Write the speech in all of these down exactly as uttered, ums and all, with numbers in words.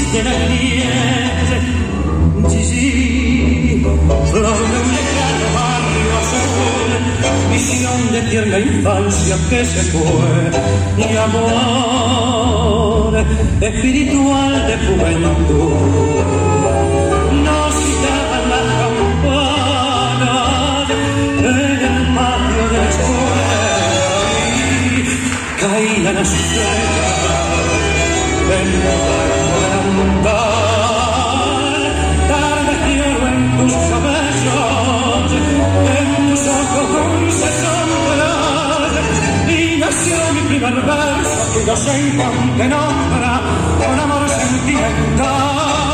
de la nieve. Gigi, flor de un lejano barrio azul, visión de tierna infancia que se fue, y amor espiritual de juventud. Nos citaban las campanas en el patio de la escuela y caían las estrellas en la frontal. Tardes de oro en tus cabellos, en tus ojos dulces sombras, y nació mi primer verso que yo sé que nombra con amor sentimental.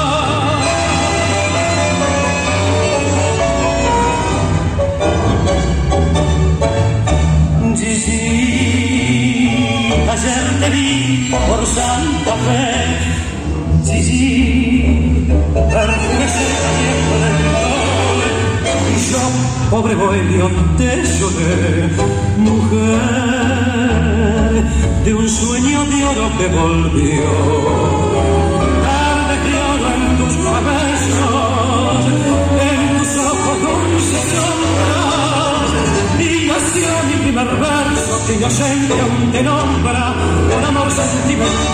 Gigi, ayer te vi por Santa Fe. Gigi, perfume seca viejo del sol, y yo, pobre bohemio, te lloré, mujer de un sueño de oro que volvió. Tarde de oro en tus cabellos, en tus ojos dulces sombras, y nació mi primer verso que yo sé que aún te nombra con amor sentimental.